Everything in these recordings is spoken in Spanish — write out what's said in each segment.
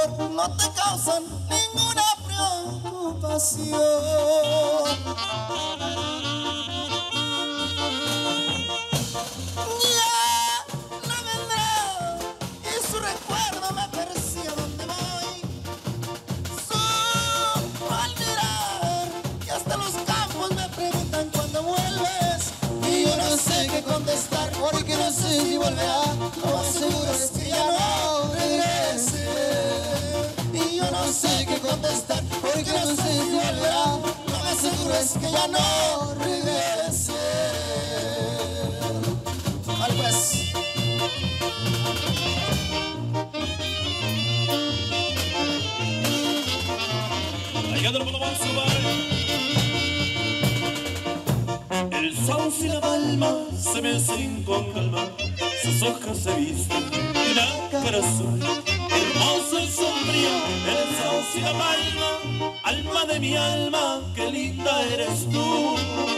amor no te causan ninguna preocupación. Ya no vendrá y su recuerdo me persigue donde voy. Al mirar y hasta los campos me preguntan cuándo vuelves, y yo no sé qué contestar porque no sé si volverá. Lo más seguro es que ya no regrese, y yo no sé qué contestar porque no sé si volverá. Lo más seguro es que ya no regrese. Vale pues. El sauce y la palma se mecen con calma, sus hojas se visten de una cara azul. Hermoso y sombrío, el sauce y la palma, alma de mi alma, qué linda eres tú.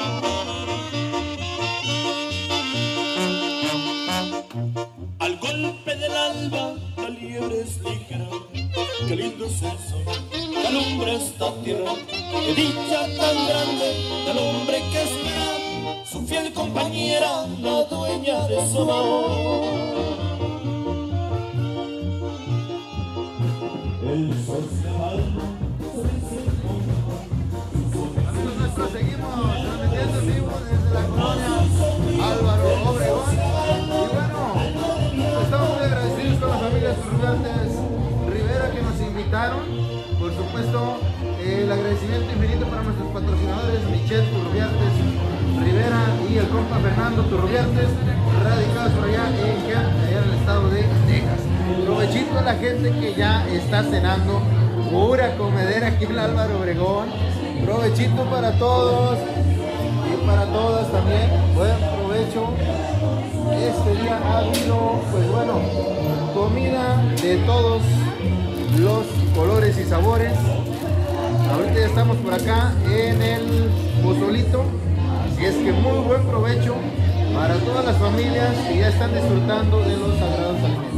Al golpe del alba, la liebre es ligera, qué lindo es eso, que alumbra esta tierra. Qué dicha tan grande del hombre que espera su fiel compañera, la dueña de su amor. El sol se va, Amigos nuestros, seguimos transmitiendo en vivo desde la colonia Álvaro Obregón. Y bueno, estamos muy agradecidos con la familia Turrubiates Rivera que nos invitaron. Por supuesto, el agradecimiento infinito para nuestros patrocinadores, Michelle Turrubiates Rivera y el compa Fernando Turrubiates, radicados por allá en el estado de Texas. Provechito a la gente que ya está cenando, pura comedera aquí en Álvaro Obregón. Provechito para todos y para todas también. Buen provecho. Este día ha habido, pues bueno, comida de todos los colores y sabores. Ahorita ya estamos por acá en el pozolito, así es que muy buen provecho para todas las familias que ya están disfrutando de los sagrados alimentos.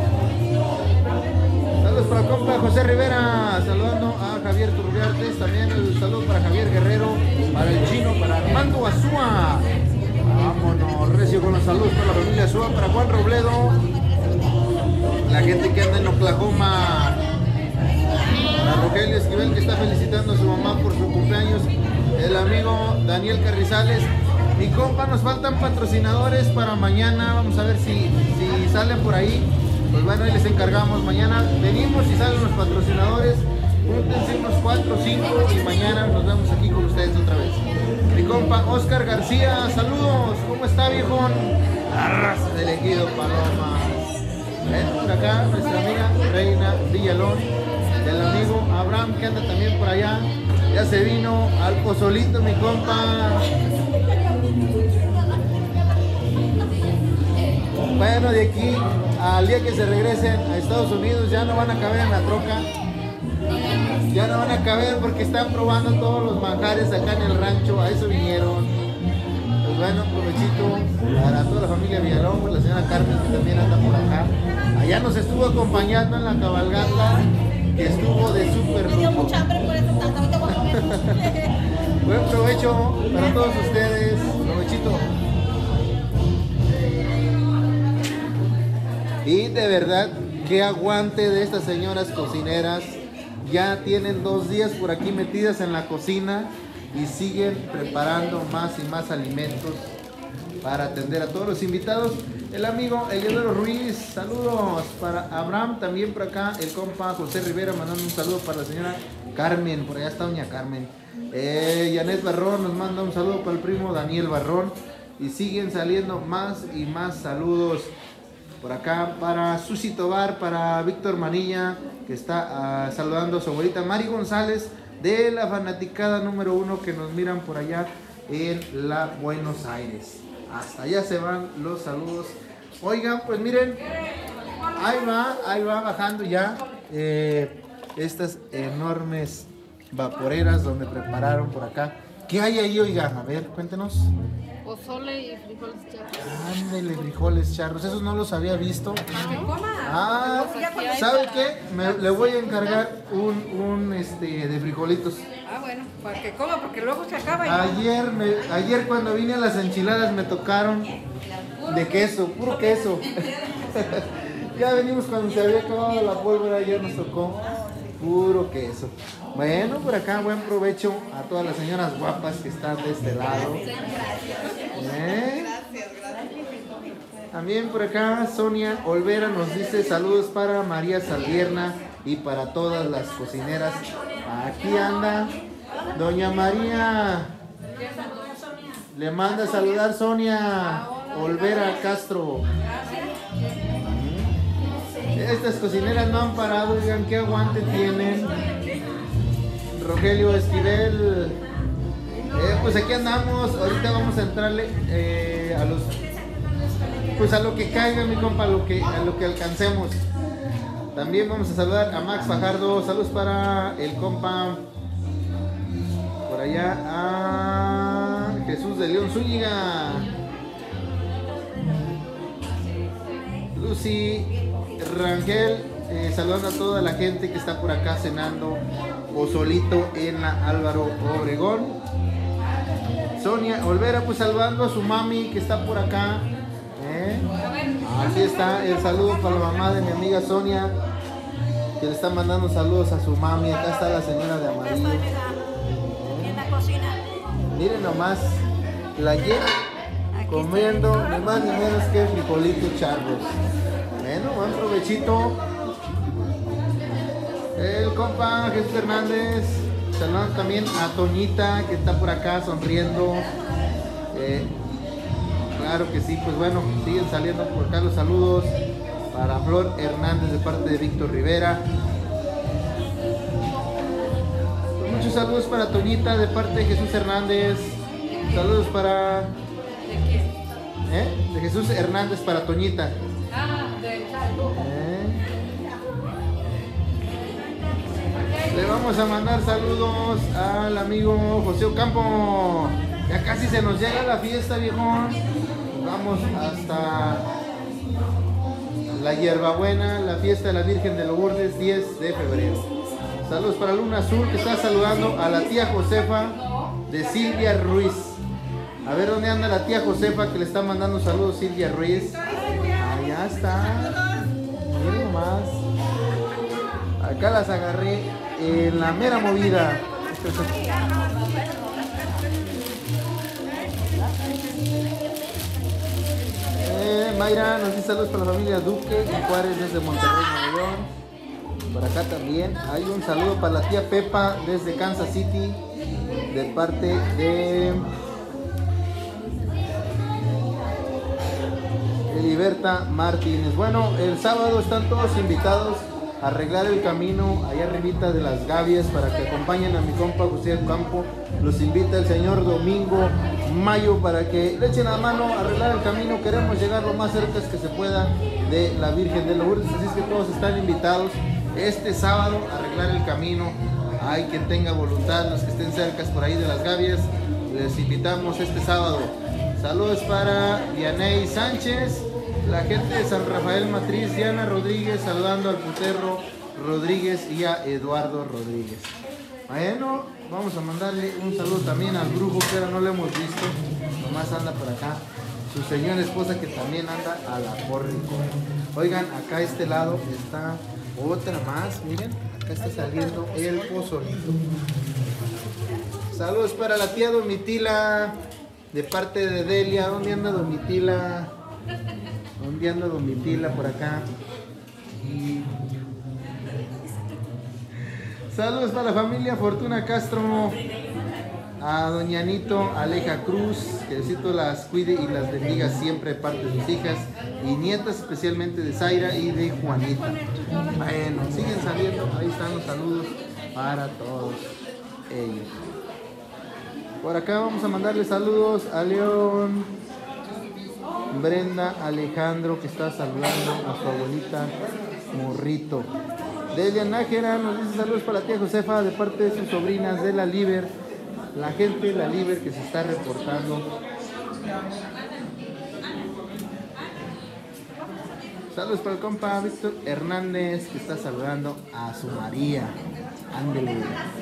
Saludos para el compa José Rivera, saludando a Javier Turrubiates, también el saludo para Javier Guerrero, para el chino, para Armando Azúa. Vámonos, recio con los saludos para la familia Azúa, para Juan Robledo, la gente que anda en Oklahoma. A Rogelio Esquivel, que está felicitando a su mamá por su cumpleaños. El amigo Daniel Carrizales. Mi compa, nos faltan patrocinadores para mañana. Vamos a ver si salen por ahí. Pues bueno, ahí les encargamos. Mañana venimos y salen los patrocinadores. Júntense unos 4 o 5 y mañana nos vemos aquí con ustedes otra vez. Mi compa Oscar García, saludos. ¿Cómo está, viejón? Arras del ejido Paloma. Ven por acá nuestra amiga Reina Villalón. El amigo Abraham, que anda también por allá, ya se vino al pozolito, mi compa. Bueno, de aquí al día que se regresen a Estados Unidos ya no van a caber en la troca, ya no van a caber porque están probando todos los manjares acá en el rancho. A eso vinieron. Pues bueno, provechito para toda la familia Villalón, por la señora Carmen, que también anda por acá. Allá nos estuvo acompañando en la cabalgata, que estuvo de súper lujo. Me dio mucha hambre, por eso ahorita voy a comer. Buen provecho para todos ustedes. Provechito. Y de verdad, qué aguante de estas señoras cocineras. Ya tienen 2 días por aquí metidas en la cocina y siguen preparando más y más alimentos para atender a todos los invitados. El amigo Eliodoro Ruiz, saludos para Abraham, también por acá el compa José Rivera, mandando un saludo para la señora Carmen, por allá está doña Carmen. Janet Barrón nos manda un saludo para el primo Daniel Barrón, y siguen saliendo más y más saludos por acá para Susi Tobar, para Víctor Manilla, que está saludando a su abuelita Mari González, de la fanaticada número 1 que nos miran por allá en la Buenos Aires. Hasta allá se van los saludos. Oigan, pues miren, ahí va bajando ya estas enormes vaporeras donde prepararon por acá. ¿Qué hay ahí, oigan? A ver, cuéntenos. Pozole y frijoles charros. Mándenle frijoles charros, esos no los había visto. Que coma. Ah, ¿sabe qué? Le voy a encargar un de frijolitos. Ah, bueno, para que coma, porque luego se acaba. Ayer cuando vine a las enchiladas me tocaron de queso, puro queso. Ya venimos cuando se había acabado la pólvora, ayer nos tocó puro queso. Bueno, por acá buen provecho a todas las señoras guapas que están de este lado. También por acá Sonia Olvera nos dice saludos para María Saldierna y para todas las cocineras. Aquí anda Doña María. Le manda a saludar Sonia Olvera Castro. Estas cocineras no han parado, digan qué aguante tienen. Rogelio Esquivel. Pues aquí andamos, ahorita vamos a entrarle a lo que caiga, mi compa, a lo que alcancemos. También vamos a saludar a Max Fajardo, saludos para el compa por allá, a Jesús de León Zúñiga, Lucy Rangel, saludando a toda la gente que está por acá cenando o solito en la Álvaro Obregón. Sonia Olvera, pues saludando a su mami que está por acá. Aquí está el saludo para la mamá de mi amiga Sonia, que le está mandando saludos a su mami. Acá está la señora de amarillo. En la cocina. Miren nomás, la llena comiendo ni más ni menos que frijolitos charros. Bueno, buen provechito. El compa Jesús Hernández, saludando también a Toñita que está por acá sonriendo. Claro que sí, pues bueno, siguen saliendo por acá los saludos para Flor Hernández de parte de Víctor Rivera. Pues muchos saludos para Toñita de parte de Jesús Hernández. Saludos para... ¿De quién? De Jesús Hernández para Toñita. Le vamos a mandar saludos al amigo José Ocampo. Ya casi se nos llega la fiesta, viejón. Vamos hasta la Hierbabuena, la fiesta de la Virgen de Lourdes, 10 de febrero. Saludos para Luna Azul, que está saludando a la tía Josefa de Silvia Ruiz. A ver dónde anda la tía Josefa, que le está mandando saludos Silvia Ruiz. Allá está. Miren nomás. Acá las agarré en la mera movida. Mayra nos dice saludos para la familia Duque y Juárez desde Monterrey, Nuevo León. Por acá también hay un saludo para la tía Pepa desde Kansas City de parte de Eliberta Martínez. Bueno, el sábado están todos invitados a arreglar el camino allá arribita de las Gavias para que acompañen a mi compa José Campo. Los invita el señor Domingo Mayo para que le echen la mano a arreglar el camino. Queremos llegar lo más cerca que se pueda de la Virgen de Lourdes, así es que todos están invitados este sábado a arreglar el camino. Hay quien tenga voluntad, los que estén cerca por ahí de las Gavias, les invitamos este sábado. Saludos para Vianey Sánchez, la gente de San Rafael Matriz, Diana Rodríguez, saludando al Puterro Rodríguez y a Eduardo Rodríguez. Bueno, vamos a mandarle un saludo también al brujo, que ahora no lo hemos visto, nomás anda por acá. Su señora esposa que también anda a la porrico. Oigan, acá a este lado está otra más, miren, acá está saliendo el pozolito. Saludos para la tía Domitila, de parte de Delia. ¿Dónde anda Domitila? ¿Dónde anda Domitila por acá? Saludos para la familia Fortuna Castro, a doña Anito Aleja Cruz, que Diosito las cuide y las bendiga siempre de parte de sus hijas y nietas, especialmente de Zaira y de Juanita. Bueno, siguen saliendo, ahí están los saludos para todos ellos. Por acá vamos a mandarle saludos a León, Brenda Alejandro, que está saludando a su abuelita Morrito. Delia Nájera nos dice saludos para la tía Josefa de parte de sus sobrinas de la Liber. La gente de la Liber que se está reportando. Saludos para el compa Víctor Hernández, que está saludando a su María. Ándele.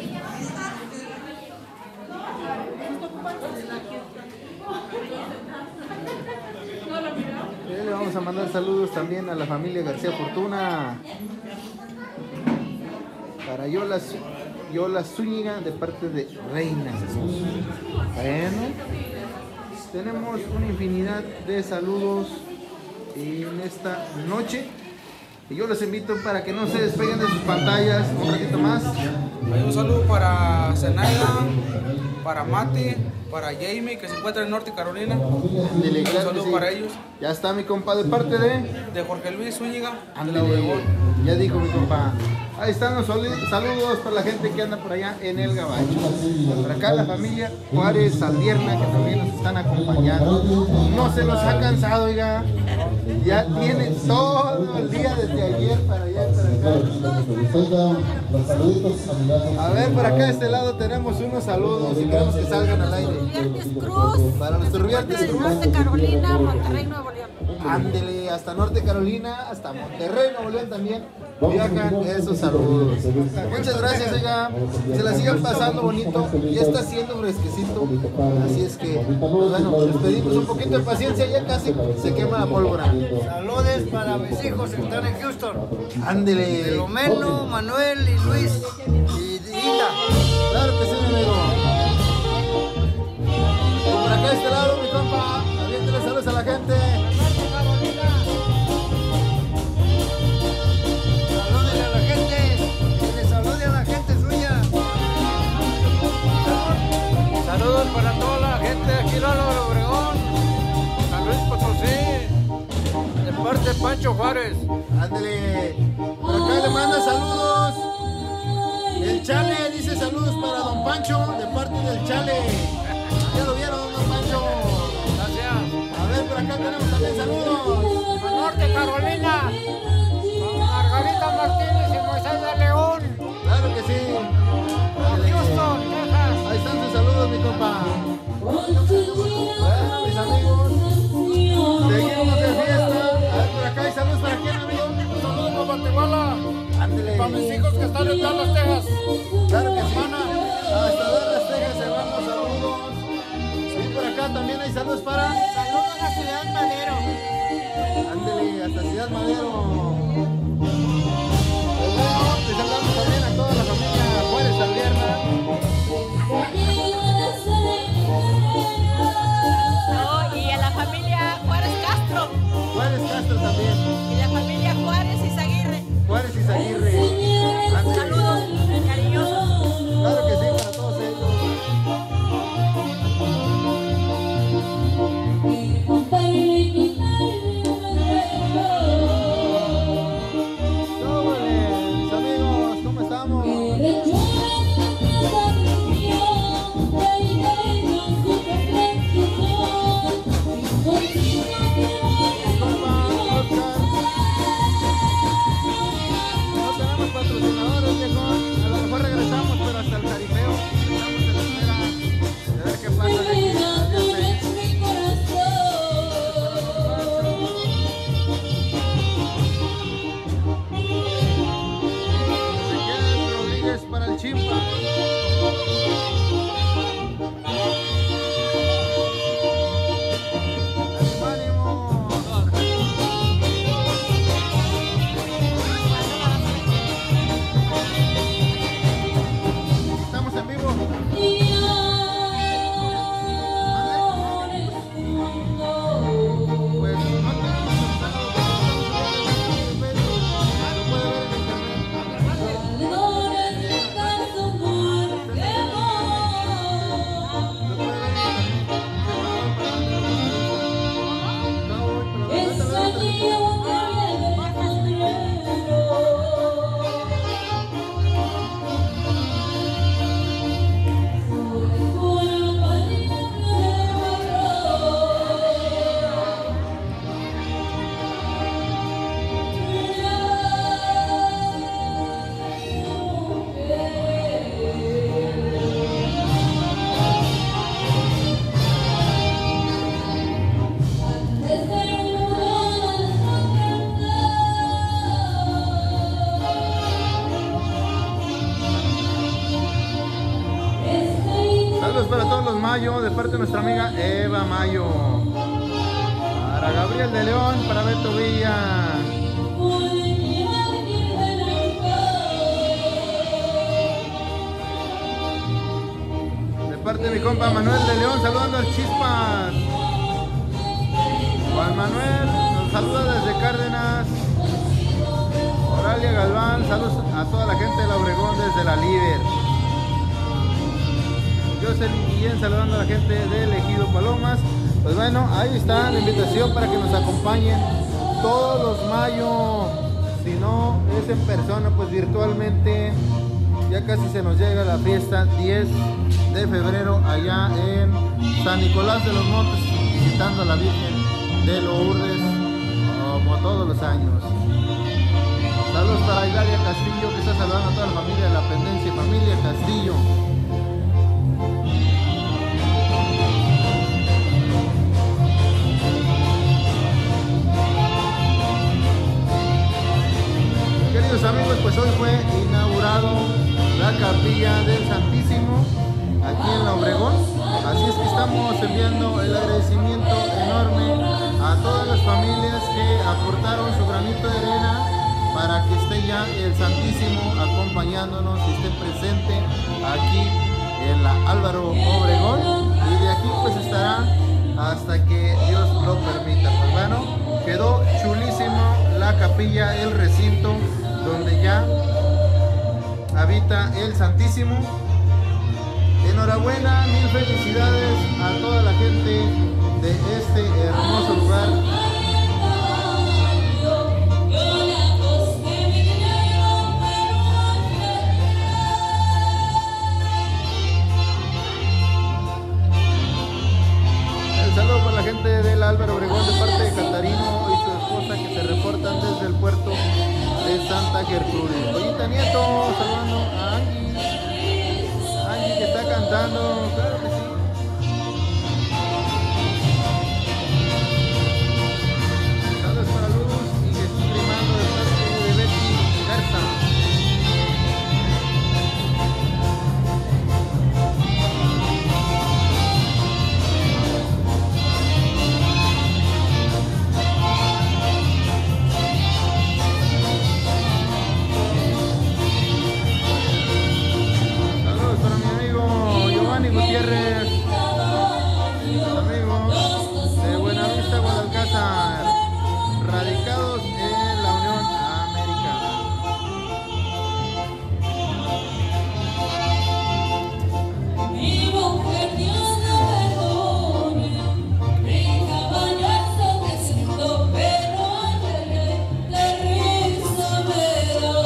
Le vamos a mandar saludos también a la familia García Fortuna. Para Yola Zúñiga, de parte de Reina. Bueno, tenemos una infinidad de saludos en esta noche. Y yo les invito para que no se despeguen de sus pantallas un ratito más. Hay un saludo para Zenaida, para Mati, para Jamie, que se encuentra en Norte Carolina. Un saludo para ellos. Ya está mi compa, de parte de Jorge Luis Zúñiga, de la Obregón. Ya dijo mi compa. Ahí están los saludos para la gente que anda por allá en el Gabacho. Por acá la familia Juárez Saldierna, que también nos están acompañando. No se nos ha cansado, oiga. Ya tiene todo el día desde ayer para allá y para acá. A ver, por acá de este lado tenemos unos saludos y queremos que salgan al aire. Viernes Cruz. Para nuestro Viernes Cruz. Norte Carolina, Monterrey, Nuevo León. Ándele, hasta Norte Carolina, hasta Monterrey, Nuevo León también viajan esos saludos. Muchas gracias, oiga. Se la sigan pasando bonito. Ya está haciendo fresquecito. Así es que, pues bueno, les pedimos un poquito de paciencia. Ya casi se quema la pólvora. Saludos para mis hijos que están en Houston. Ándele. Filomeno, Manuel y Luis y Dita. Claro que sí, mi amigo. Y por acá de este lado, mi compa, aviéntele saludos a la gente. Salúdenle a la gente, que le salude a la gente suya. Saludos para toda la gente de aquí de Álvaro Obregón, San Luis Potosí, de parte de Pancho Juárez. Ándele. Por acá le manda saludos. El Chale dice saludos para don Pancho, de parte del Chale. ¿Ya lo vieron, don Pancho? Gracias. A ver, por acá tenemos también saludos. A Norte Carolina, a Margarita Martínez y Moisés de León, Claro que sí. a Houston, Texas. Ahí están sus saludos, mi compa. Bueno, mis amigos, seguimos de fiesta. A ver, por acá hay saludos para quién, amigo. Un saludo para Guatemala, Ándele. para mis hijos que están en Dallas, Texas. Claro que sí. Hasta Dallas, Texas, se van los saludos. Sí, por acá también hay saludos para. Saludos a Ciudad Madero. Ándele, hasta Ciudad Madero. Pues bueno, les hablamos también a toda la familia Juárez Saldierna. No, y a la familia Juárez Castro. Juárez Castro también. Y la familia Juárez Izaguirre. Juárez Izaguirre. Ándele. Saludos cariñosos. Claro que sí, para todos ellos. Mis amigos, ¿cómo estamos? No tenemos patrocinadores, viejo. A lo mejor regresamos, pero hasta el jaripeo. Estamos en la espera de ver qué pasa de aquí al día 6. Ezequiel Rodríguez para el Chimpa. ¡Ánimo! Estamos en vivo. Pues no tenemos el sábado, pero lo puede ver en internet. Mayo, de parte de nuestra amiga Eva Mayo. Para Gabriel de León, para Beto Villa. De parte de mi compa Manuel de León, saludando al Chispas. Juan Manuel nos saluda desde Cárdenas. Oralia Galván, saludos a toda la gente de la Obregón desde la Líder. Jocelyn Guillén saludando a la gente del Ejido Palomas. Pues bueno, ahí está la invitación para que nos acompañen todos los mayos. Si no es en persona, pues virtualmente. Ya casi se nos llega la fiesta 10 de febrero allá en San Nicolás de los Montes, visitando a la Virgen de Lourdes como todos los años. Saludos para Hilaria Castillo, que está saludando a toda la familia de la Pendencia, familia Castillo. Queridos amigos, pues hoy fue inaugurado la capilla del Santísimo aquí en la Obregón. Así es que estamos enviando el agradecimiento enorme a todas las familias que aportaron su granito de arena para que esté ya el Santísimo acompañándonos y esté presente aquí en la Álvaro Obregón, y de aquí pues estará hasta que Dios lo permita. Pues bueno, quedó chulísimo la capilla, el recinto donde ya habita el Santísimo. Enhorabuena, mil felicidades a toda la gente de este hermoso lugar. El saludo para la gente del Álvaro Obregón de parte de Catarino y su esposa, que se reportan desde el puerto de Santa Gertrudis. Ollita Nieto saludando a Angie que está cantando, claro que sí. Saludos para Luz y Jesús Grimando de parte de Betty Garza. Gutiérrez, amigos de Buenavista, Guadalcázar, radicados en la Unión Americana. Mi mujer, Dios la perdone, mi caballo es siento, pero la risa me da.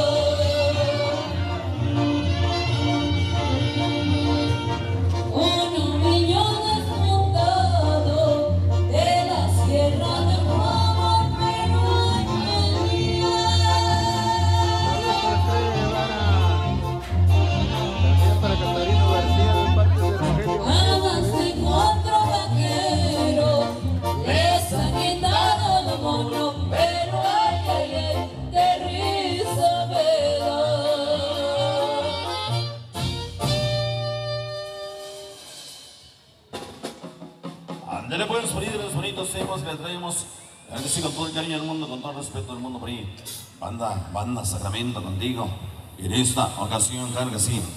Ándale pues, los bonitos temas que le traemos. Sí, con todo el cariño del mundo, con todo el respeto del mundo por ahí. Banda Sacramento contigo. Y en esta ocasión, claro que sí.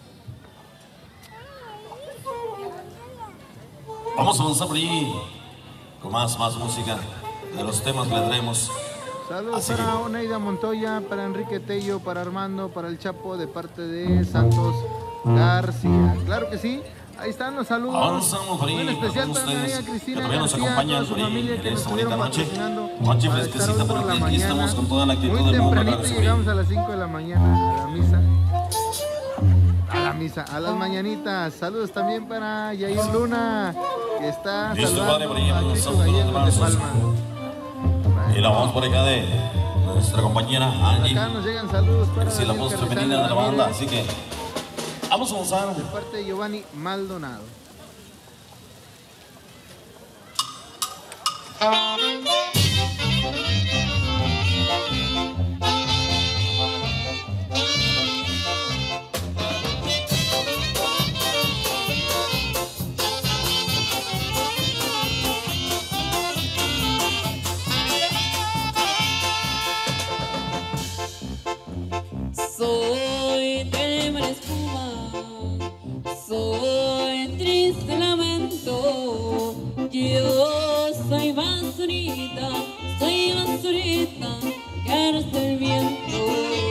Vamos a avanzar por ahí con más música de los temas que le traemos. Saludos para Oneida Montoya, para Enrique Tello, para Armando, para el Chapo, de parte de Santos García. Claro que sí. Ahí están los saludos. Avanzamos por ahí. Un especial para mi amiga Cristina García, nos acompañan su familia que nos esta bonita estuvieron noche. patrocinando. Noche fresquecita para ti. Aquí estamos con toda la actitud Muy del mundo. tempranito llegamos a las 5 de la mañana a la misa. A las mañanitas. Saludos también para Yair Luna, que está saludando a Cristo Gallego de Palma. Y la voz por acá de nuestra compañera Angie. Acá nos llegan saludos para la voz femenina de la banda, así que vamos a avanzar. De parte de Giovanni Maldonado. basurita, soy basurita, que no es del viento.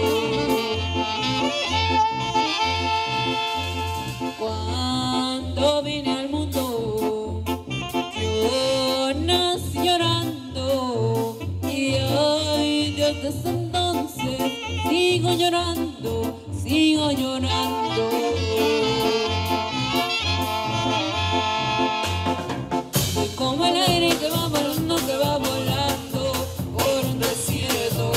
Cuando vine al mundo, yo nací llorando, y ay Dios, desde entonces sigo llorando, sigo llorando. Soy como el aire que va volando, que va volando por un desierto,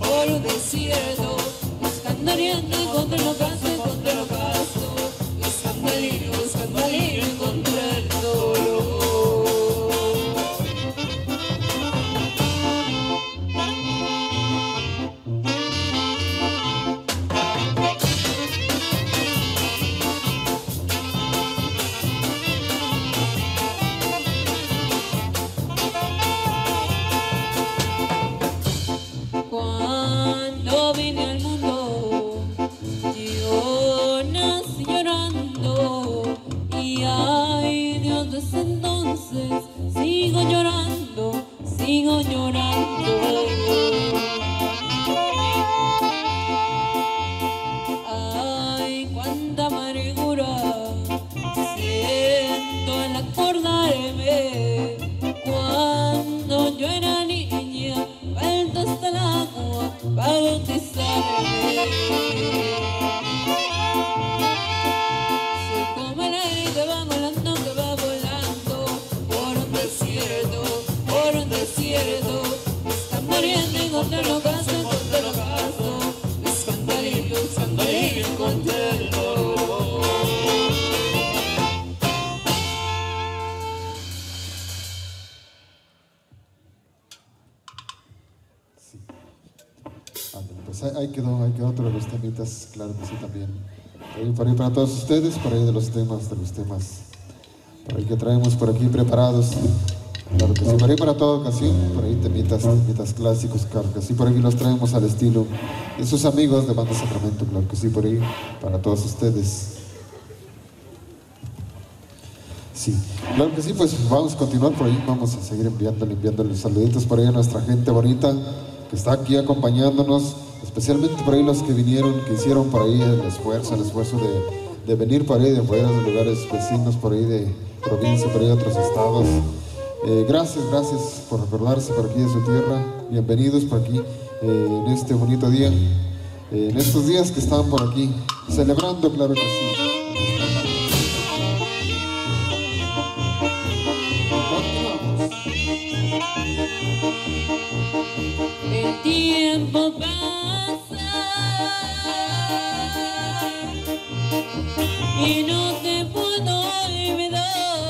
buscando aliento, encontré el ocaso, encontré el ocaso, buscando alivio, encontré el dolor. Cuando vine al mundo, yo nací llorando, y ay Dios, desde entonces sigo llorando, sigo llorando. Ay, cuánta amargura siento al acordarme cuando yo era niña, falta hasta el agua para bautizarme. Soy como el aire que va volando, por un desierto, buscando oriente, encontré el ocaso, buscando alivio, encontré el dolor. Pues ahí quedó otro de los temitas, claro que sí también. Por ahí para todos ustedes, por ahí de los temas, por ahí que traemos por aquí preparados. Claro que sí, por ahí para toda ocasión, por ahí temitas clásicos, claro que sí, por ahí los traemos al estilo de sus amigos de Banda Sacramento, claro que sí, por ahí para todos ustedes. Sí, claro que sí, pues vamos a continuar por ahí, vamos a seguir enviándole saluditos por ahí a nuestra gente bonita que está aquí acompañándonos, especialmente por ahí los que vinieron, que hicieron por ahí el esfuerzo de venir por ahí de fuera, de lugares vecinos, por ahí de provincia, por ahí de otros estados. Gracias por recordarse por aquí de su tierra. Bienvenidos por aquí en este bonito día, en estos días que están por aquí celebrando, claro que sí. El tiempo pasa y no te puedo olvidar.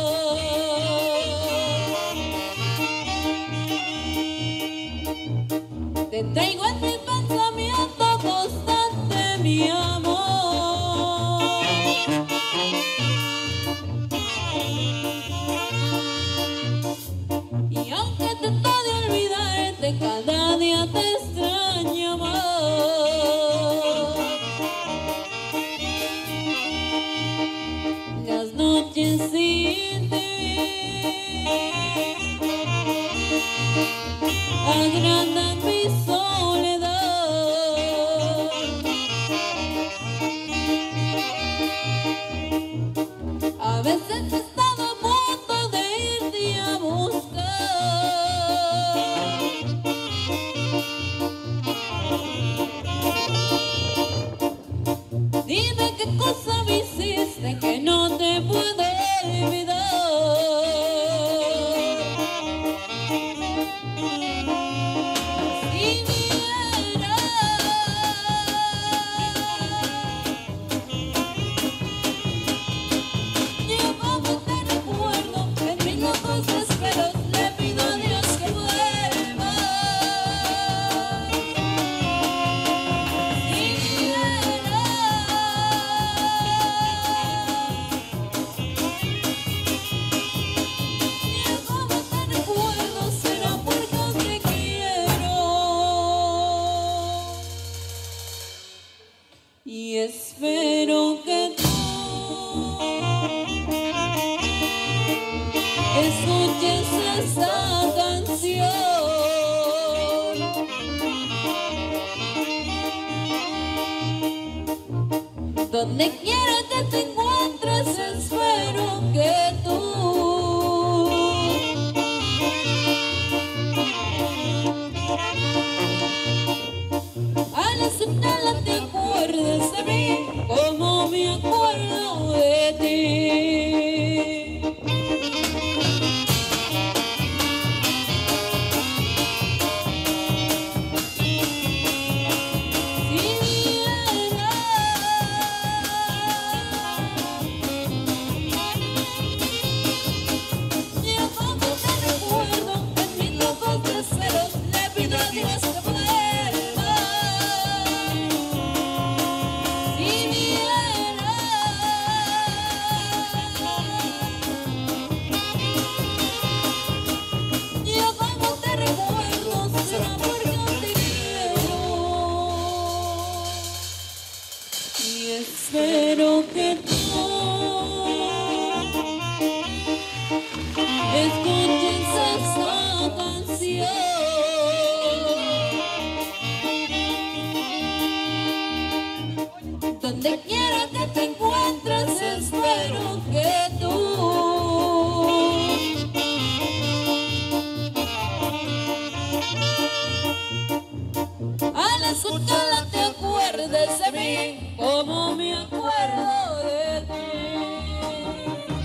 Te traigo en mi pensamiento constante, mi amor. Y aunque trato de olvidarte, cada día te extraño más. Las noches sin ti agrandan mi soledad. A veces he estado a punto de irte a buscar. Dime qué cosa me hiciste que no te puedo olvidar. Si vieras yo como te recuerdo en mis locos desvelos, le pido a Dios que vuelva. Donde quiera que te encuentres, espero que tú al aceptarla te acuerdes de mí como me acuerdo de ti. Espero que tú escuches esta canción. Donde quiera que te encuentres, espero que tú al escucharla te acuerdes de mí como me acuerdo de ti.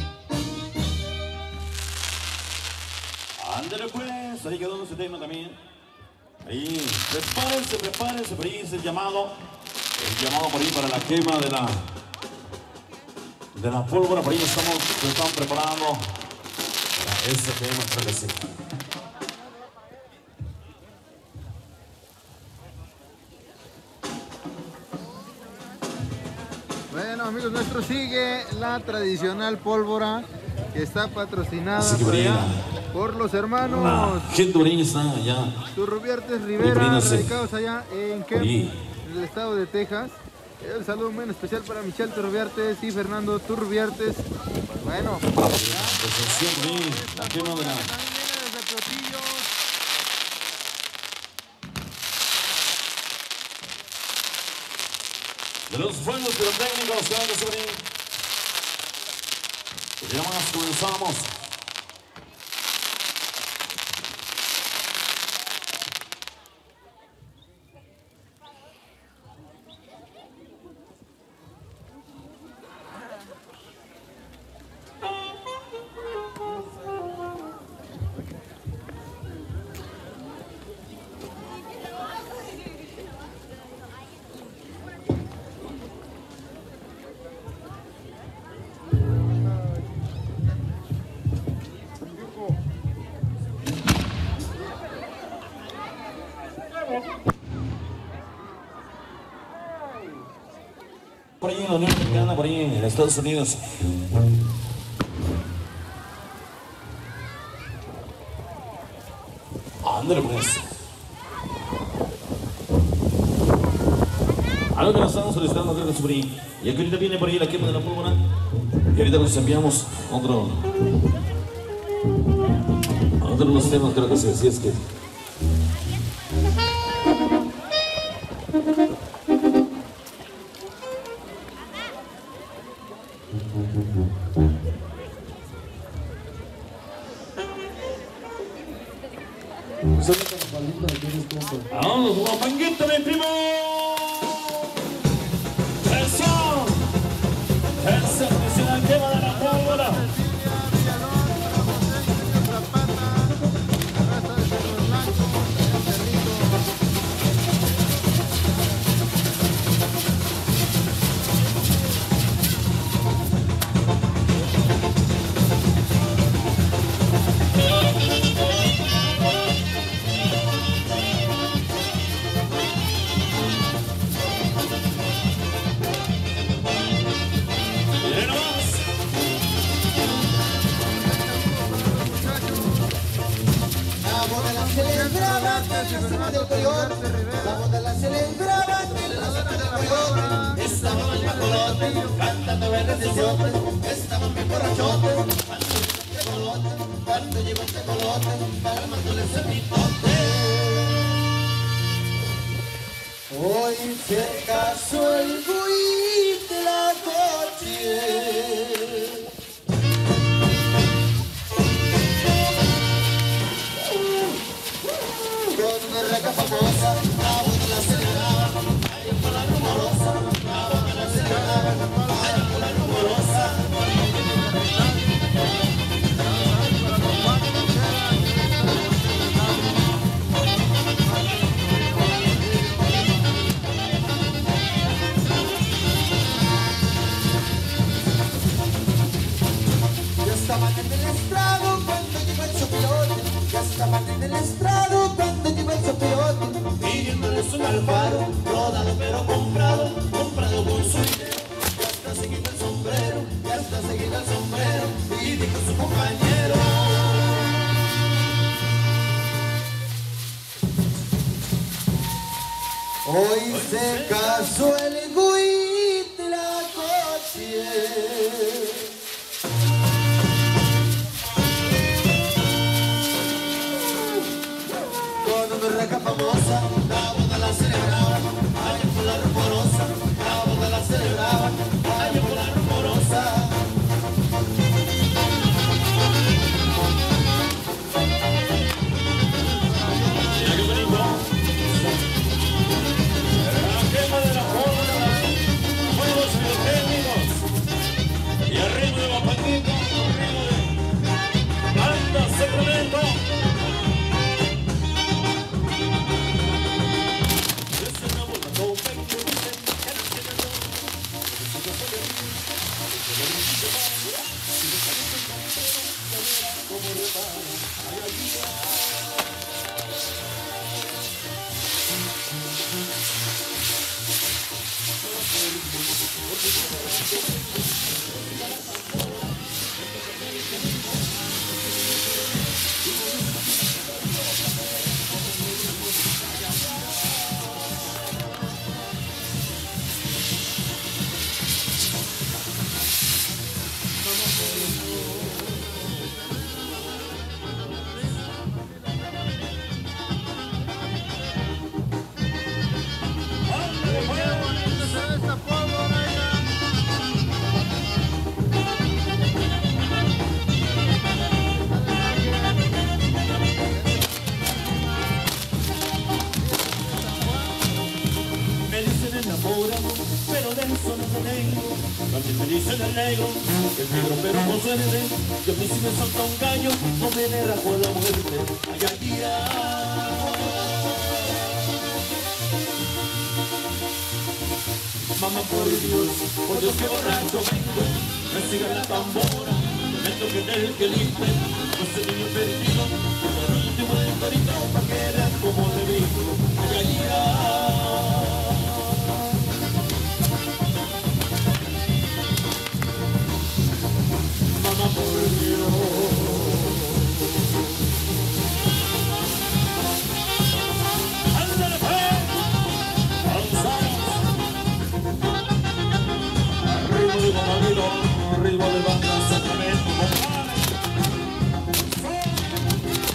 Ándale pues, ahí quedó ese tema también. Ahí, prepárense, por ahí es el llamado por ahí para la quema de la pólvora, por ahí se están preparando para ese quema, creo que sí. Bueno, amigos nuestros, sigue la tradicional pólvora que está patrocinada por los hermanos Gente orilla está allá. Turrubiartes Rivera, radicados allá en Kemp, en el estado de Texas. Un saludo muy especial para Michelle Turrubiartes y Fernando Turrubiartes. Bueno, la quema de la... De los fuegos pirotécnicos, claro que sí. Y ya más comenzamos. Por ahí en la Unión Americana, por ahí en Estados Unidos. Ándale pues. Algo que nos estamos solicitando, creo que es por ahí. Y aquí ahorita viene por ahí la quema de la pólvora. Y ahorita nos enviamos otro de los temas, creo que sí, así es que. ¡Vamos, guapanguito, mi primo! ¡Eso! ¡Esa es la quema de la pólvora! Encima del coyote, la boda la celebraba en la zona del coyote. Estaban los macolotes, cantando verdes de siempre. Estaban bien borrachotes, cuando llegó el tecolote, calmándoles el mitote. Hoy se casó el buey de la mi reca famosa, la buena la celebraban, allá por la rumorosa, la buena la celebraban, allá por la rumorosa. Estaban en el estrado cuando llegó el sopilote, ya estaban en el estrado cuando llegó el sopilote, pidiéndoles un alfaro, rodado pero comprado, comprado con su dinero, ya está seguido el sombrero, ya está seguido el sombrero, y dijo su compañero. Hoy se casó el Huitlacoche. Con una reca famosa, la boda la celebraban, allá por la rumorosa, la boda la celebraban, allá por la rumorosa. Mira qué bonito. La quema de la joda, fuegos pirotécnicos, y el ritmo de Guapanguito, el ritmo de Banda Sacramento. Pero de eso no me tengo, también me dicen el negro pero no suerte, que a mí si me solta un gallo, no me le rajo la muerte, ay, ay, ay. Mamá, por Dios que borracho vengo, me siga la tambora, me toque del que limpie, no sé niño perdido, por último del torito, pa' que vean como le digo, ay, ay, ay. Mamá, por Dios. ¡Ándale, pues! ¡Avanzamos! Arriba de Guapanguito, arriba de Banda Sacramento, compadre.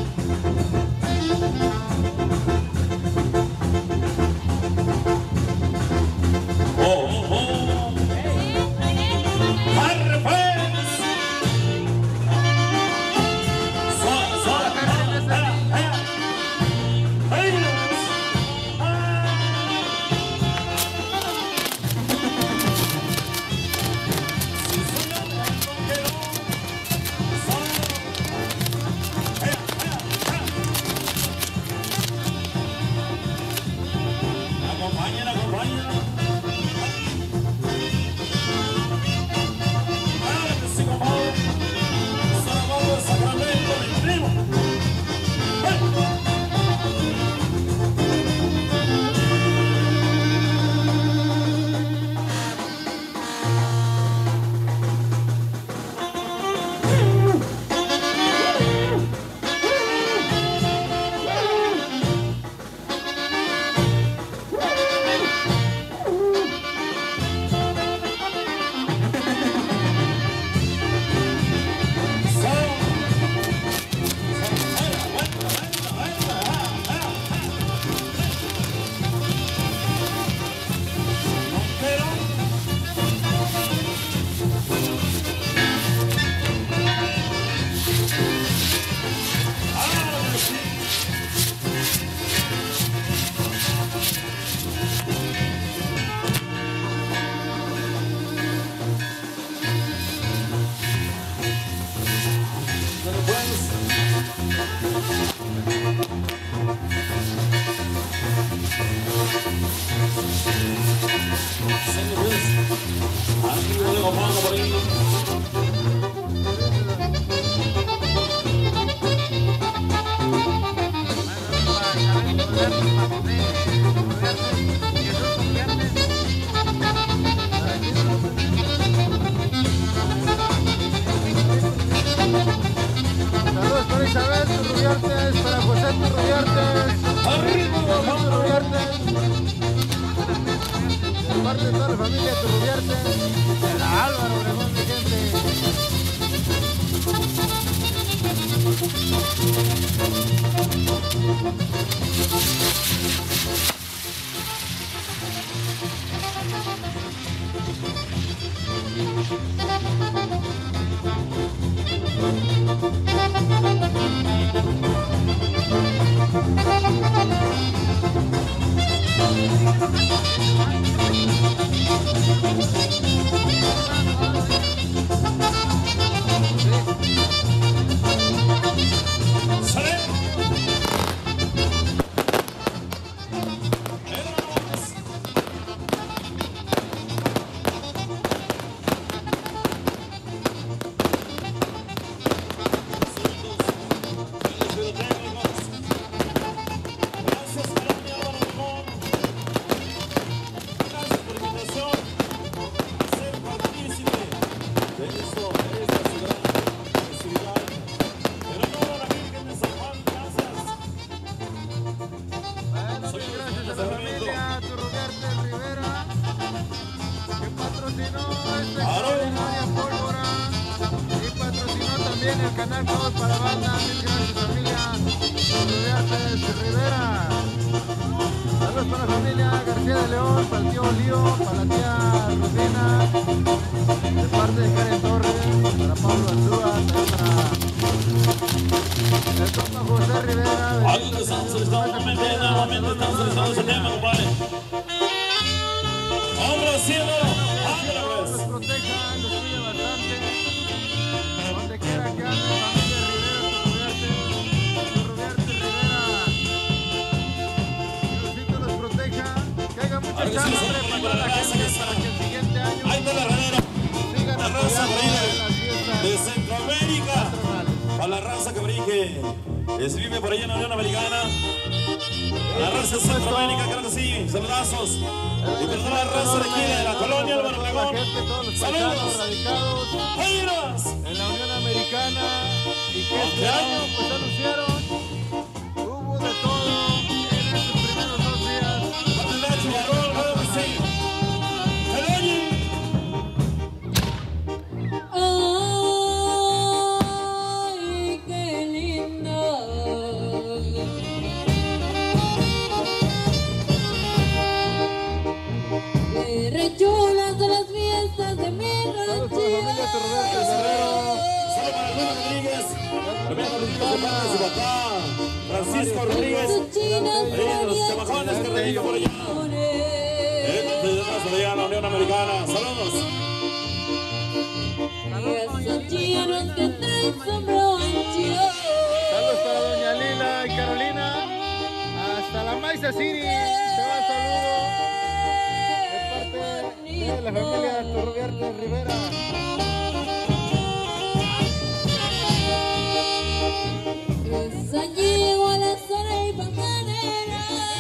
Saludos para Isabel Turrubiartes, para José Turrubiartes, José Turrubiartes, de parte de toda la familia Turrubiartes, de la Álvaro Obregón, mi gente. El canal Todos para Banda, mil gracias familia Turrubiartes Rivera. Saludos para la familia García de León, para el tío Lío, para la tía Rufina, de parte de Karen Torres, para Pablo Azúa, para el compa José Rivera. Algo que estamos solicitando nuevamente estamos solicitando ese tema, compadre. ¡Hombre, cielo! ¡Ándale, pues! Los proteja, los cuide bastante. Donde quiera que ande, familia Rivera, Turrubiartes Rivera. Que Diosito los proteja, que haga mucha chamba para la gente, para que el siguiente año ¡Ahí está la herradera! sigan La raza apoyando en las de fiestas Centroamérica. patronales. Para la raza que brille, que se vive por ahí en la Unión Americana. La raza de Centroamérica, creo que sí. Saludazos. Y perdón la raza de aquí, de la colonia Álvaro Toda la Obregón. gente, todos los paisanos Saludos. radicados ¡Ahí nomás! en la Unión Americana y que este año pues anunciaron hubo de todo en estos primeros 2 días. Para el Nacho Barrón, claro que sí. ¡El Oye! Ay, qué linda Francisco Rodríguez. Los chamacones que radican por allá. De la Unión Americana. Saludos. Saludos para doña Lila y Carolina. Hasta la Maiza City. Se va el saludo de parte de la familia Turrubiarte Rivera. Llego a la zona y pantanera.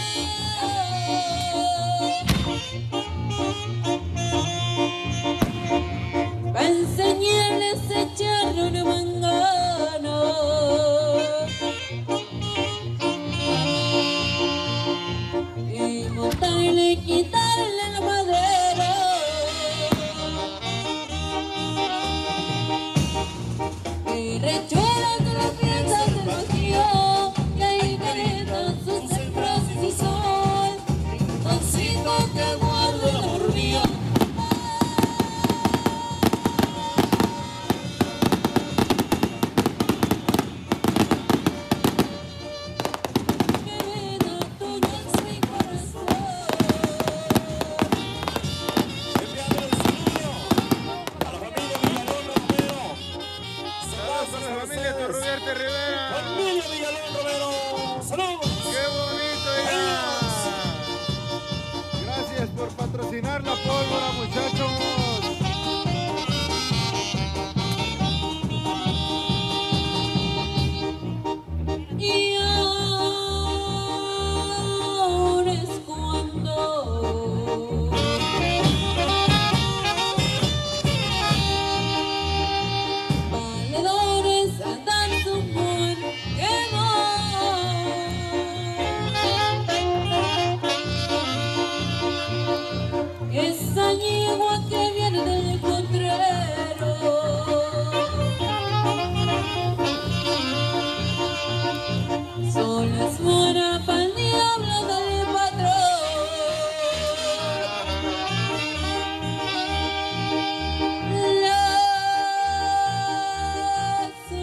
Pa' enseñarles a echarle una mangana y montarle y quitarle la madera. Y rechuelas de las piezas del vacío y ahí calentan sus hembras y su sol, rinconcito que guarda el amor mío. Por patrocinar la pólvora, muchachos. Y ahora es cuando valedores andan su buen esa yegua que viene del potrero solo es buena pa'l diablo del patrón. Las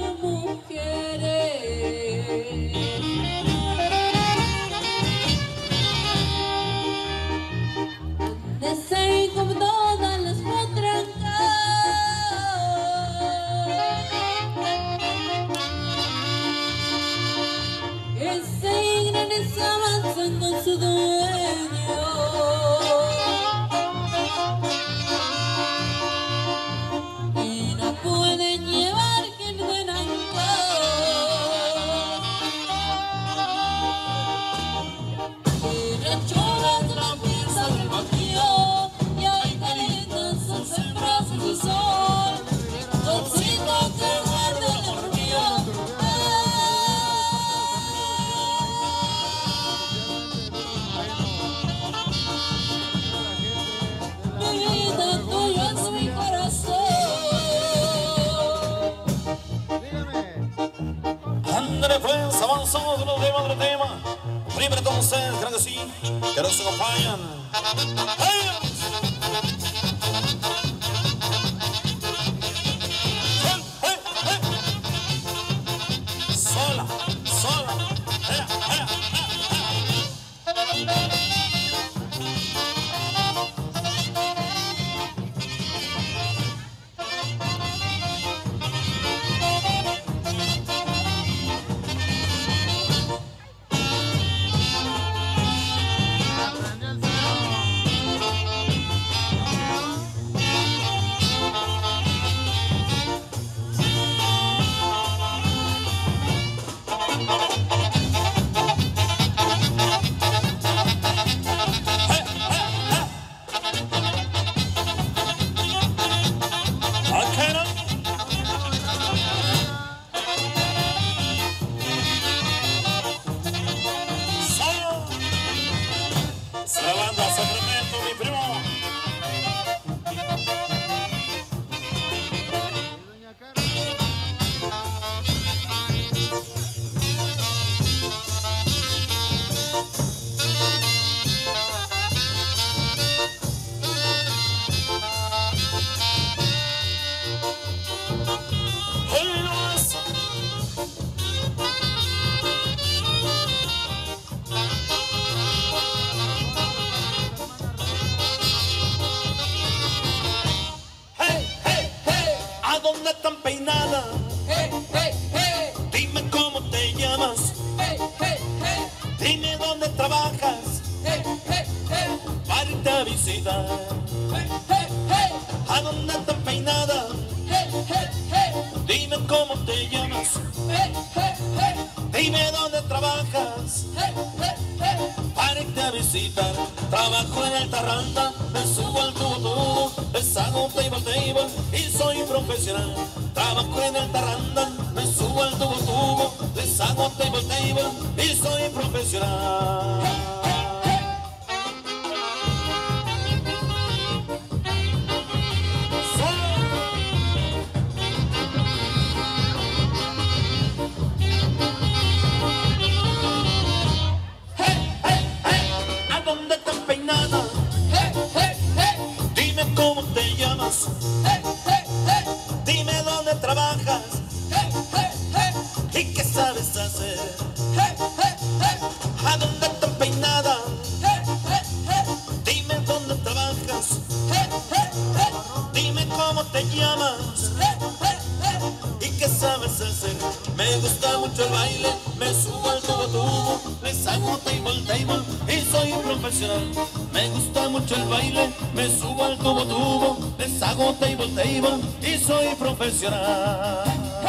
mujeres de ser como todas las potrancas, que se ignoran y se avanzan con su dueño, y no pueden llevar que no den ancla. Y rechuelas de la pieza del vacío y ahí calientan sus hembras y su sol, solcito que guarda el amor mío. Mi vida tuya es mi corazón. Ándale pues, avanzamos de otro tema. Primero entonces, creo que sí, que nos acompañan. ¡Hey! Sola, sola. La banda Sacramento, mi primo. visitar. ¿A dónde estás peinada? Dime cómo te llamas. Dime dónde trabajas. Para irte a visitar. Trabajo en el Tarranta, me subo al tubo, les hago table y soy profesional. Trabajo en el Tarranta, me subo al tubo, les hago table y soy profesional. Dime dónde trabajas y qué sabes hacer. ¿A dónde estás peinada? Dime dónde trabajas. Dime cómo te llamas y qué sabes hacer. Me gusta mucho el baile, me subo al tubo, les hago table y soy profesional. Me gusta mucho el baile, me subo al tubo, les hago table y soy profesional.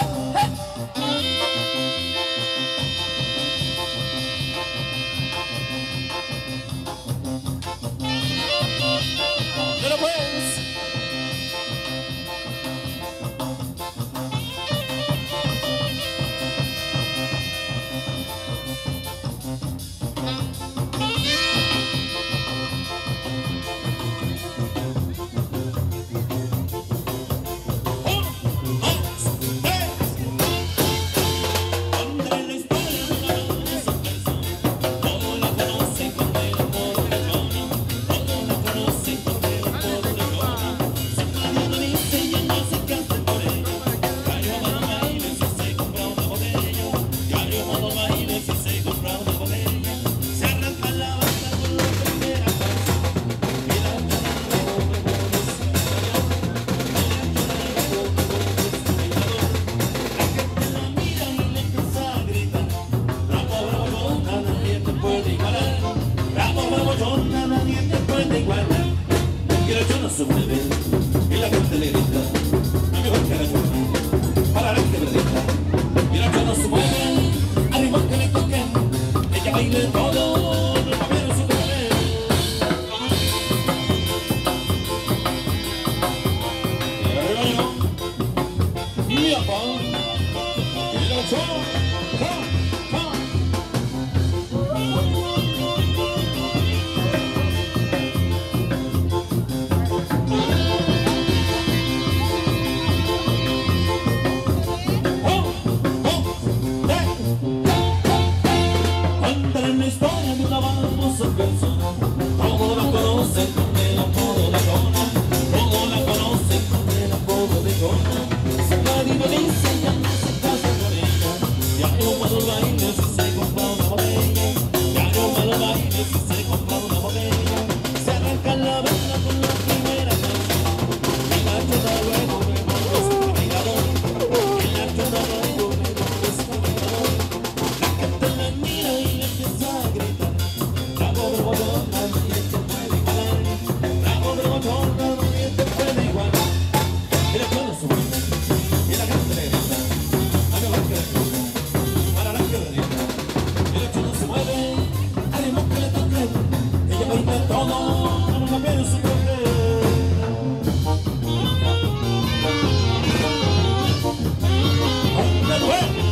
Pero pues se mueve y la gente le grita, no mejor que la mujer, para la gente verdita. Y la chona se mueve, al igual que le toquen, ella baile todo, el papel en su cabello. Y arriba yo, y papá, y la chona. Todos la conocen con el apodo de Jona. Todos la conocen con el apodo de Jona. Si nadie me dice ya no se casa con ella. Ya no puedo bailar si se compra una botella. Ya no puedo bailar si se compra una botella. Se arranca la vela con la primera canción. Y la chona luego me mueve su bailador. Y la chona luego me mueve su bailador. La gente me mira y le empieza a gritar. Bravo, bravo, bravo, nadie te puede igualar. Bravo, bravo, bravo, nadie te puede igualar. Y la chona se mueve, y la gente le grita, a mejor que la chona, para la que grita. Y la chona se mueve, al ritmo que le toque, ella baila todo, no cambia en su toque. ¡Hombre, duele!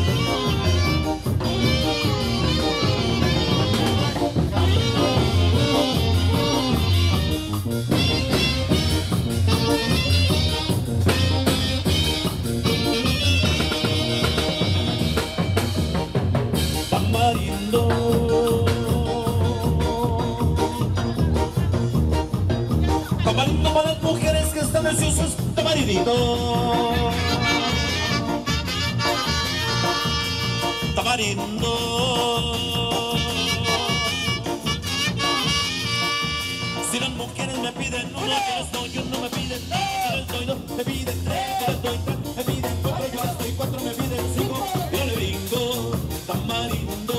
Tamarindo, tamarindo para las mujeres que están deseosas, tamarindito. Tamarindo, si las mujeres me piden uno, yo les doy uno, me piden dos, yo les doy dos, me piden tres, yo les doy tres, me piden cuatro, yo les doy cuatro, me piden cinco, yo le brinco. Tamarindo,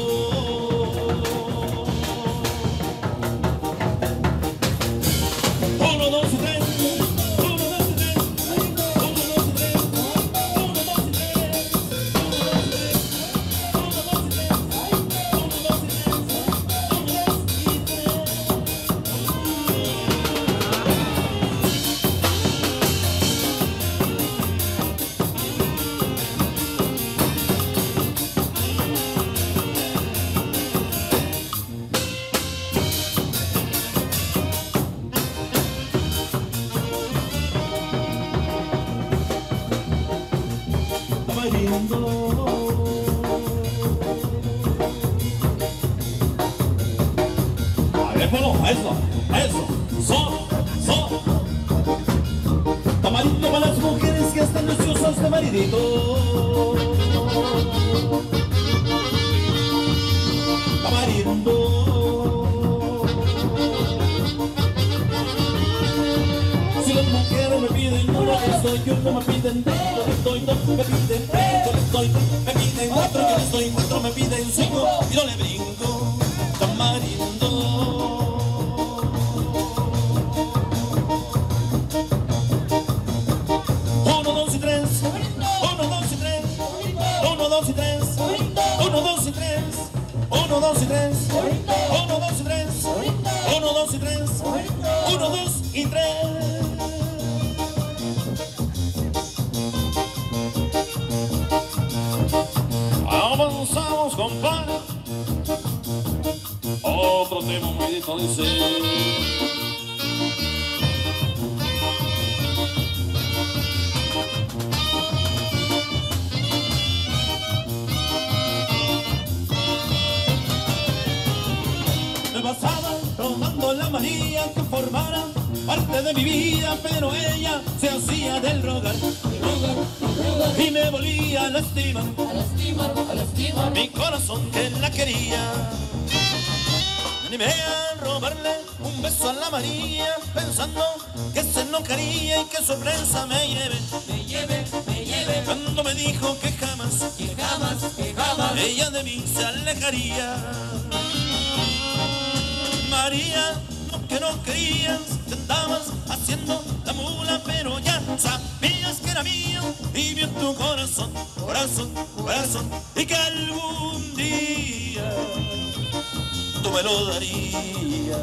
teléfono, a eso, Tamarindo para las mujeres que están deseosas de maridito. Tamarindo. Si las mujeres me piden uno, les doy uno, me piden dos, les doy dos, me piden tres, yo les doy, me piden cuatro, yo les doy cuatro, me piden cinco, y no le brinco. Tamarindo. Uno, dos y tres, uno, dos y tres, uno, dos y tres, uno, dos y tres, uno, dos y tres, uno, dos y tres, uno, dos y tres, uno, dos y tres. Avanzamos, compadre. Otro tema muy bonito dice. Me pasaba tomando la manía que formara parte de mi vida, pero ella se hacía del rogar, y me volvía a lastimar, mi corazón que la quería. Me animé a robarle un beso a la María, pensando que se enojaría y que sorpresa me lleve. Cuando me dijo que jamás ella de mí se alejaría. María, lo que no querías, te andabas haciendo la mula, pero ya sabías que era mío y vio tu corazón, y que algún día tú me lo darías.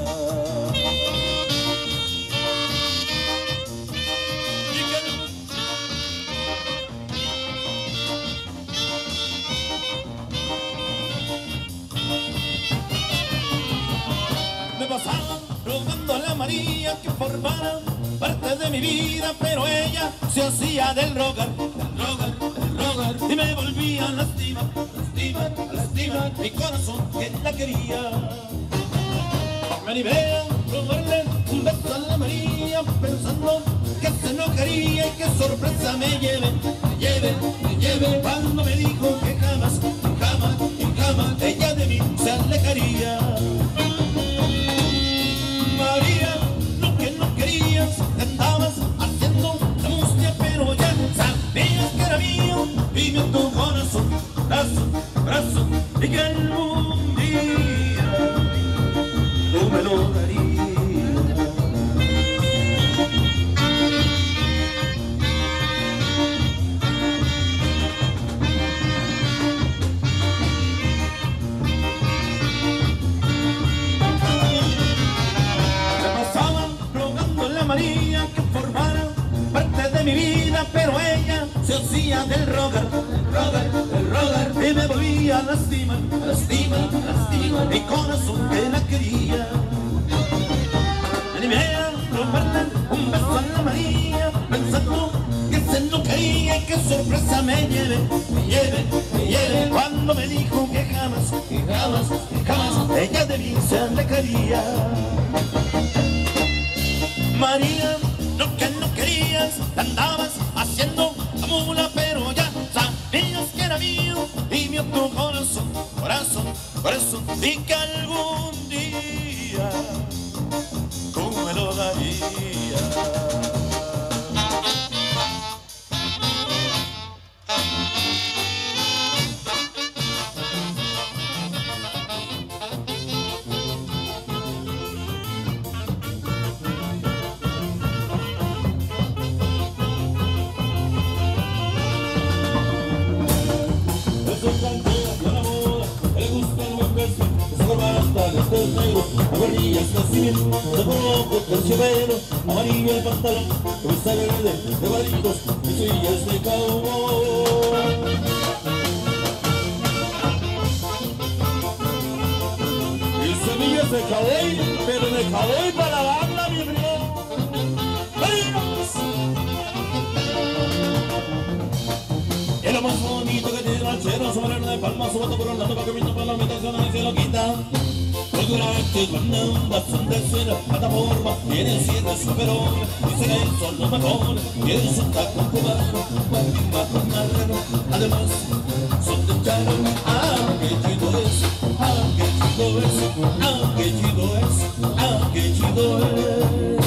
Me pasaba rogando a la María que formara parte de mi vida, pero ella se hacía del rogar, y me volvía a lastimar, mi corazón que la quería. Me animé a robarle un beso a la María, pensando que se enojaría y que sorpresa me lleve. Cuando me dijo que jamás ella de mí se alejaría. María, lo que no querías, te andabas haciendo la mustia, pero ya sabías que era mío, y vio tu corazón, y que algún día tú me lo darías. María que formara parte de mi vida, pero ella se hacía del rogar, y me volvía a lastimar, mi corazón que la quería. Me animé a robarle un beso a la María, pensando que se enojaría y que sorpresa me lleve. Cuando me dijo que jamás ella de mí se alejaría. María, lo que no querías, te andabas haciendo la mula, pero ya sabías que era mío, y vio tu corazón, y que algún día tú me lo darías. Amarillas nacimiento, de rojo terciopelo, amarillo el pantalón, camisa verde de barritos y sillas de cowboy. Y semillas de cowboy, pero de cowboy para la banda, mi primo. ¡Vamos! Es lo más bonito que tiene el ranchero, su moreno de palma, su vato por un lado, para que mi para la meta, se lo quita. corajes, buena onda, son de suena, plataforma, tienen cierre superón, dicen que son los mejores, tienen su taco cubano, guarima con marrero, además son de charo, qué chido es, qué chido es, qué chido es, qué chido es.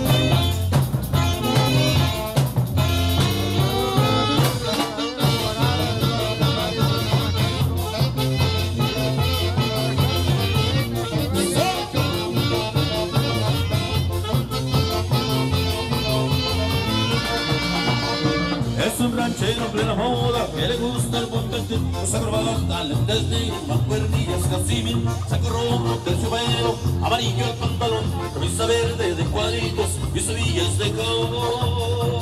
Es un ranchero plena moda que le gusta el buen vestir, usa corbata, lentes negros, mancuernillas, casimir, saco rojo, terciopelo, amarillo el pantalón, camisa verde de cuadritos y cebillas de cowboy.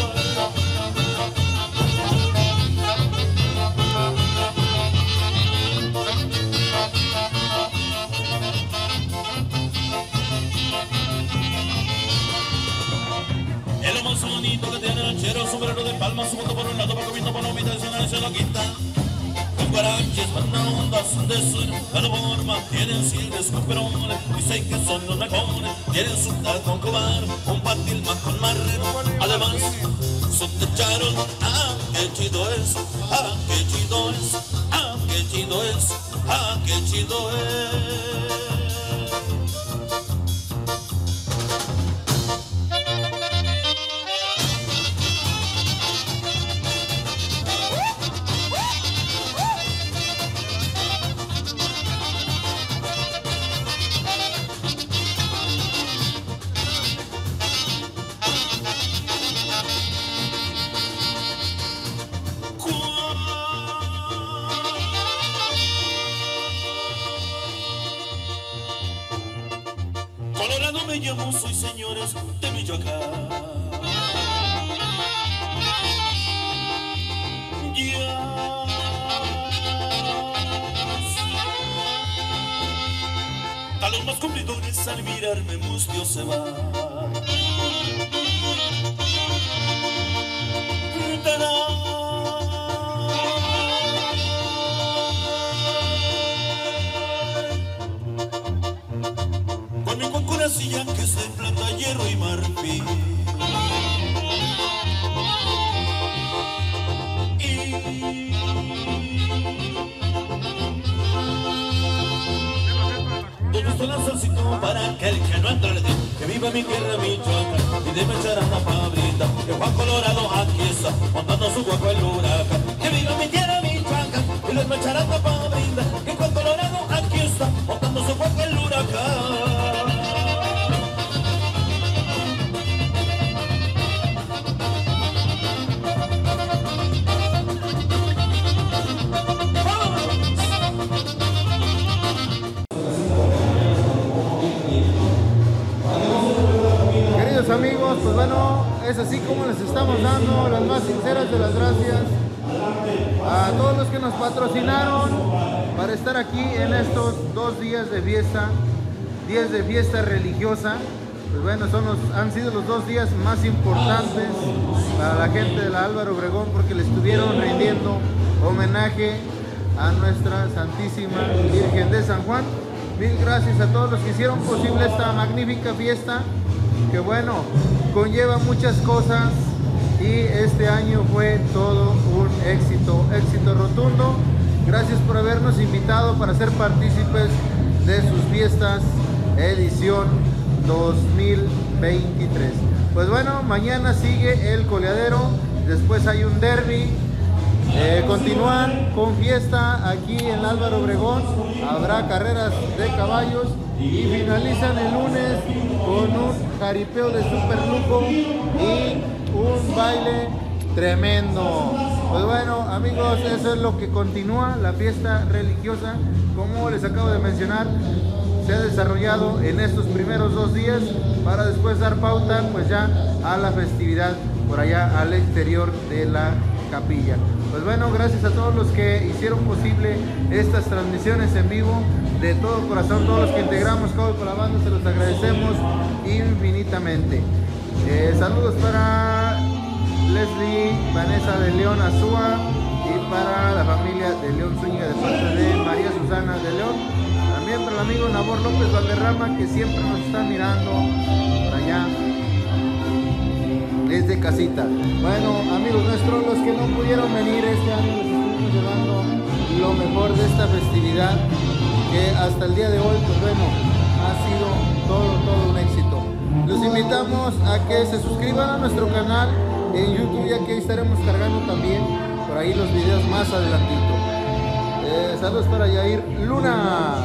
Es lo más bonito que tiene el ranchero, sombrero de palma, su moto por un lado, va comiendo palomita, adicional se lo quita. Con guaraches, buena onda, son de suena, la forma, tienen cierres con perones, dicen que son los mejores, tienen su taco cubano, un patil más con marrero, además son de charol, qué chido es, qué chido es, qué chido es, qué chido es. Colorado me llamo, soy señores de Michoacán. A los más cumplidores al mirarme mustio se va. Con mi cuancuna silla que es de plata, hierro y marfil. ¿Dónde está la salsita para aquel que no entra? Que viva mi tierra, Michoacán, y de Charanda Pablita, que Juan Colorado aquí está, montando su guaco el huracán. Que viva mi tierra, Michoacán, y de Charanda Pablita, que Juan Colorado aquí está, montando su guaco el huracán. Amigos, pues bueno, es así como les estamos dando las más sinceras de las gracias a todos los que nos patrocinaron para estar aquí en estos 2 días de fiesta religiosa. Pues bueno, han sido los 2 días más importantes para la gente de la Álvaro Obregón, porque le estuvieron rindiendo homenaje a nuestra Santísima Virgen de San Juan. Mil gracias a todos los que hicieron posible esta magnífica fiesta, que bueno, conlleva muchas cosas, y este año fue todo un éxito rotundo. Gracias por habernos invitado para ser partícipes de sus fiestas edición 2023. Pues bueno, mañana sigue el coleadero, después hay un derby, continúan con fiesta aquí en Álvaro Obregón, habrá carreras de caballos y finalizan el lunes con un jaripeo de super lujo y un baile tremendo. Pues bueno, amigos, eso es lo que continúa la fiesta religiosa. Como les acabo de mencionar, se ha desarrollado en estos primeros 2 días para después dar pauta pues ya a la festividad por allá al exterior de la capilla. Pues bueno, gracias a todos los que hicieron posible estas transmisiones en vivo. De todo corazón, todos los que integramos Cowboy con la Banda, se los agradecemos infinitamente. Saludos para Leslie, Vanessa de León Azúa, y para la familia de León Zúñiga de parte de María Susana de León. También para el amigo Nabor López Valderrama, que siempre nos está mirando por allá desde casita. Bueno, amigos nuestros, los que no pudieron venir este año, les estuvimos llevando lo mejor de esta festividad, que hasta el día de hoy, pues bueno, ha sido todo un éxito. Los invitamos a que se suscriban a nuestro canal en YouTube, ya que ahí estaremos cargando también por ahí los videos más adelantito. Saludos para Yair Luna.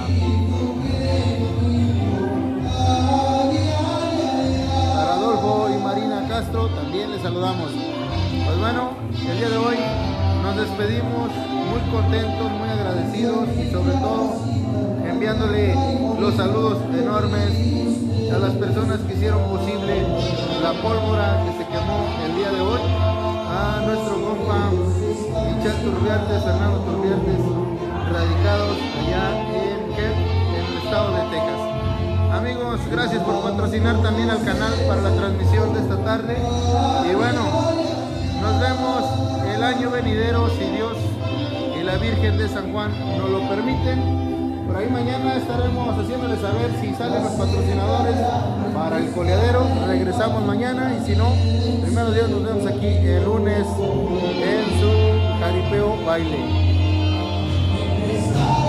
Para Adolfo y Marina Castro también les saludamos. Pues bueno, el día de hoy nos despedimos muy contentos, muy agradecidos y sobre todo enviándole los saludos enormes a las personas que hicieron posible la pólvora que se quemó el día de hoy, a nuestro compa Michel Turbiartes, Fernando Turbiartes, radicados allá en el estado de Texas. Amigos, gracias por patrocinar también al canal para la transmisión de esta tarde. Y bueno, nos vemos el año venidero, si Dios y la Virgen de San Juan nos lo permiten. Por ahí mañana estaremos haciéndoles saber si salen los patrocinadores para el coleadero. Regresamos mañana y si no, primeros días nos vemos aquí el lunes en su jaripeo baile.